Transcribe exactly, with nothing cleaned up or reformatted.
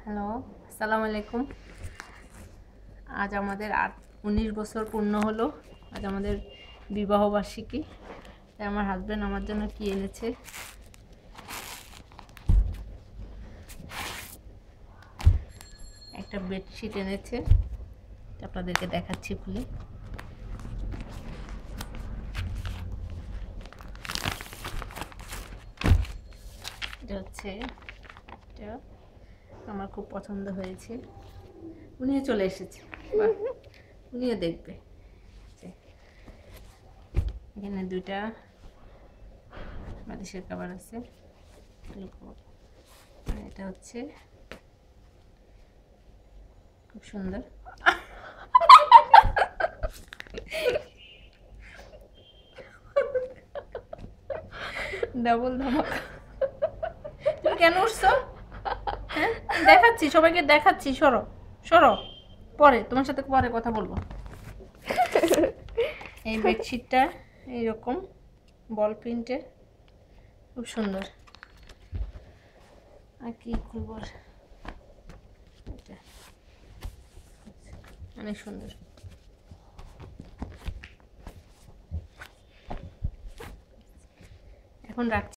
Hello, আসসালামু আলাইকুম। আজ আমাদের আট উনিশ বছর পূর্ণ হলো। আজ আমাদের বিবাহ বার্ষিকী। তাই আমার হাজব্যান্ড আমার জন্য কি এনেছে, একটা বেডশিট এনেছে। আপনাদেরকে দেখাচ্ছি খুলে। এটা হচ্ছে এটা আমার খুব পছন্দ হয়েছে। উনিও চলে এসেছে, উনিও দেখবে। এখানে দুইটা বালিশের কভার আছে। এটা হচ্ছে খুব সুন্দর। ডাবল ধামাকা। তুমি কেন উঠছো? হ্যাঁ, দেখাচ্ছি, সবাইকে দেখাচ্ছি। সরো সরো, পরে তোমার সাথে পরে কথা বলবো। এই বেডশিটটা এইরকম বল প্রিন্টের, খুব সুন্দর। আর কি খুলবো, অনেক সুন্দর। এখন রাখছি।